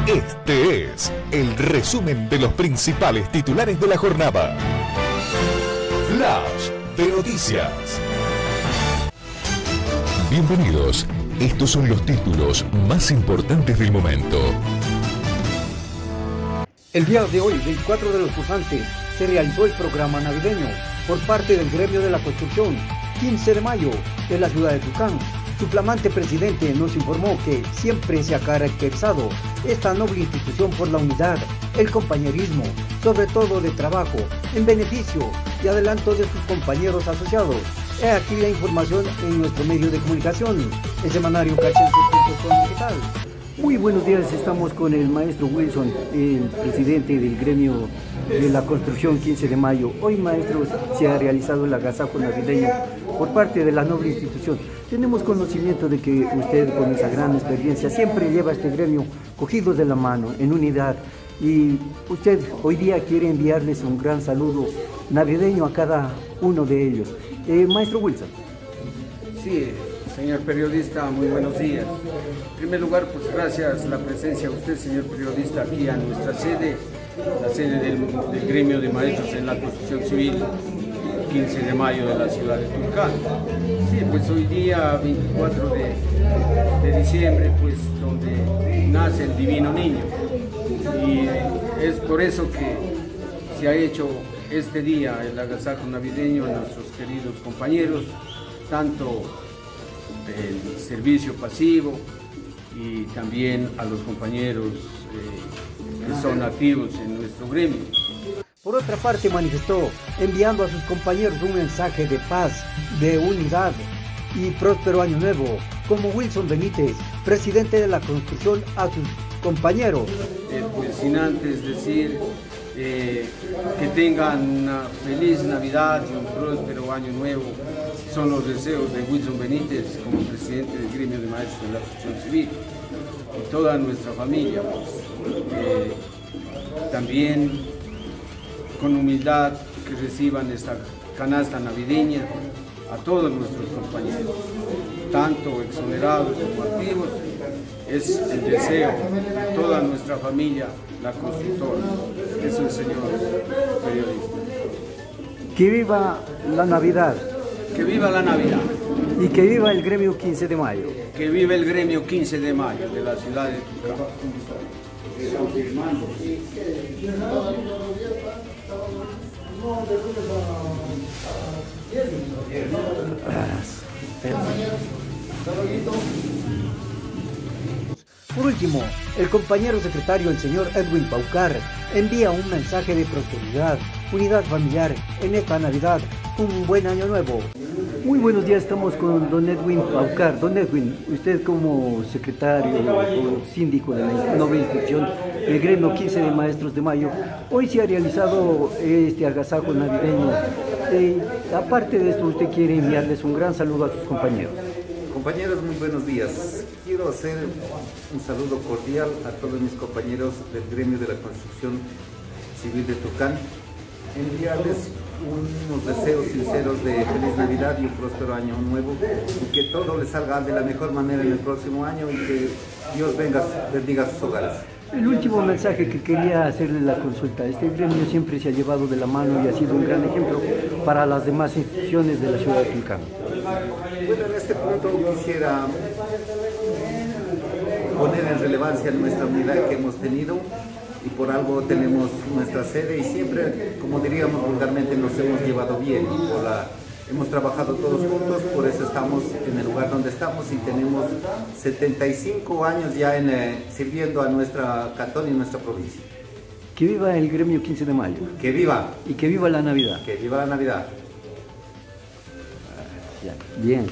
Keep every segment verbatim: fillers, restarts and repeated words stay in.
Este es el resumen de los principales titulares de la jornada. Flash de noticias. Bienvenidos. Estos son los títulos más importantes del momento. El día de hoy, veinticuatro de los cursantes, se realizó el programa navideño por parte del gremio de la construcción, quince de mayo, de la ciudad de Tucán. Su flamante presidente nos informó que siempre se ha caracterizado esta noble institución por la unidad, el compañerismo, sobre todo de trabajo, en beneficio y adelanto de sus compañeros asociados. He aquí la información en nuestro medio de comunicación, el semanario cachense punto com digital. Muy buenos días, estamos con el maestro Wilson, el presidente del gremio de la construcción quince de mayo. Hoy, maestro, se ha realizado el agasajo navideño por parte de la noble institución. Tenemos conocimiento de que usted, con esa gran experiencia, siempre lleva este gremio cogidos de la mano, en unidad. Y usted hoy día quiere enviarles un gran saludo navideño a cada uno de ellos. Eh, maestro Wilson. Sí, señor periodista, muy buenos días. En primer lugar, pues gracias la presencia de usted, señor periodista, aquí a nuestra sede, la sede del, del gremio de maestros en la construcción civil, quince de mayo de la ciudad de Tucán. Sí, pues hoy día, veinticuatro de diciembre, pues donde nace el divino niño. Y es por eso que se ha hecho este día el agasajo navideño a nuestros queridos compañeros, tanto del servicio pasivo y también a los compañeros eh, que son activos en nuestro gremio. Por otra parte, manifestó, enviando a sus compañeros un mensaje de paz, de unidad y próspero año nuevo, como Wilson Benítez, presidente de la construcción, a sus compañeros. Eh, pues sin antes decir eh, que tengan una feliz Navidad y un próspero año nuevo, son los deseos de Wilson Benítez como presidente del gremio de maestros de la construcción civil y toda nuestra familia, pues, eh, también con humildad que reciban esta canasta navideña a todos nuestros compañeros, tanto exonerados como activos. Es el deseo de toda nuestra familia, la constructora. Eso es, señor periodista. Que viva la Navidad. Que viva la Navidad. Y que viva el gremio quince de mayo. Que viva el gremio quince de mayo de la ciudad de Tucán. Por último, el compañero secretario, el señor Edwin Paucar, envía un mensaje de prosperidad, unidad familiar en esta Navidad, un buen año nuevo. Muy buenos días, estamos con don Edwin Paucar. Don Edwin, usted como secretario o síndico de la noble institución, el gremio quince de maestros de mayo, hoy se ha realizado este agasajo navideño. Eh, aparte de esto, usted quiere enviarles un gran saludo a sus compañeros. Compañeros, muy buenos días. Quiero hacer un saludo cordial a todos mis compañeros del gremio de la construcción civil de Tucán, enviarles unos deseos sinceros de feliz Navidad y un próspero año nuevo, y que todo les salga de la mejor manera en el próximo año y que Dios venga, bendiga sus hogares. El último mensaje que quería hacerle la consulta: este gremio siempre se ha llevado de la mano y ha sido un gran ejemplo para las demás instituciones de la ciudad de Tucán. Bueno, en este punto quisiera poner en relevancia nuestra unidad que hemos tenido, y por algo tenemos nuestra sede y siempre, como diríamos vulgarmente, nos hemos llevado bien. Por la, hemos trabajado todos juntos, por eso estamos en el lugar donde estamos y tenemos setenta y cinco años ya en, eh, sirviendo a nuestra cantón y nuestra provincia. Que viva el gremio quince de mayo. Que viva. Y que viva la Navidad. Que viva la Navidad. Bien.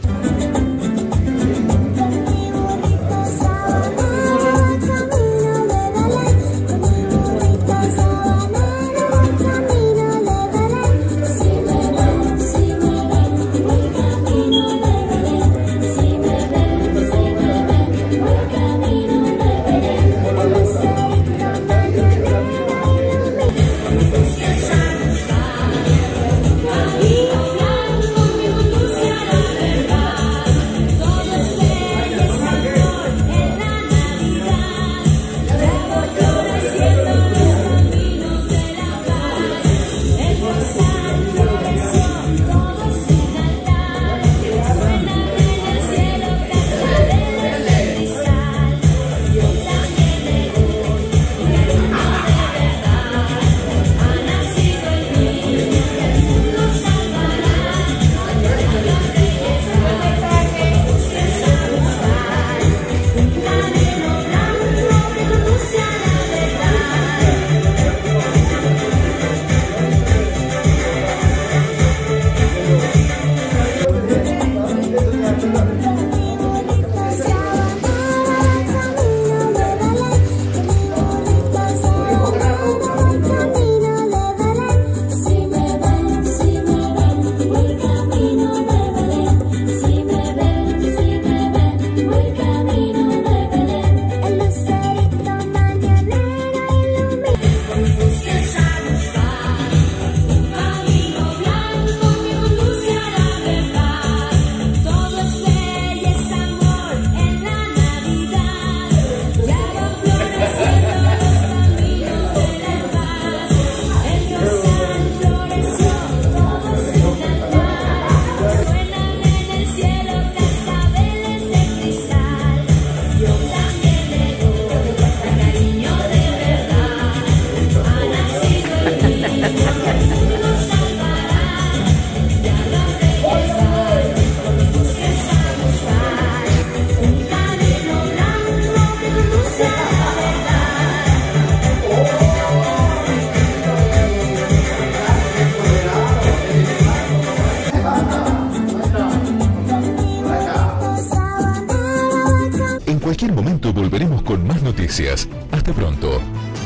noticias. Hasta pronto.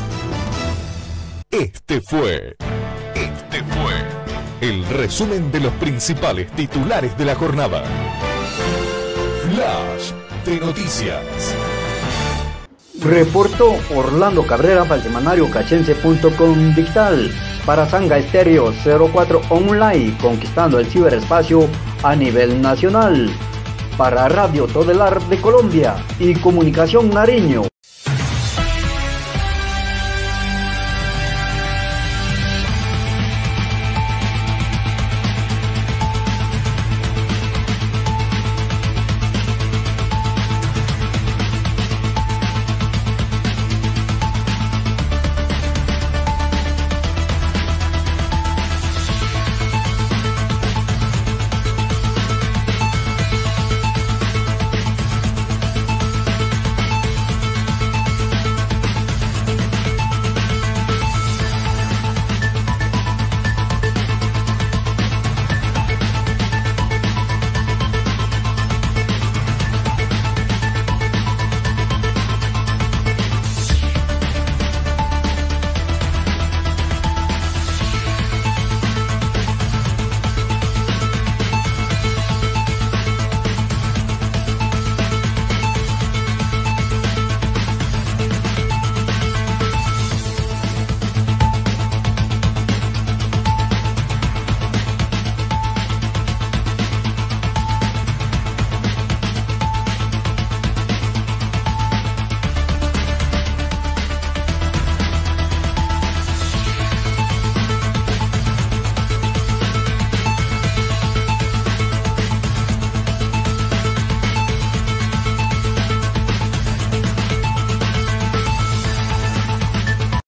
Este fue, este fue el resumen de los principales titulares de la jornada. Flash de noticias. Reportó Orlando Cabrera para el semanario cachense punto com digital. Para Sanga Estéreo cero cuatro Online, conquistando el ciberespacio a nivel nacional. Para Radio Todelar de Colombia y Comunicación Nariño.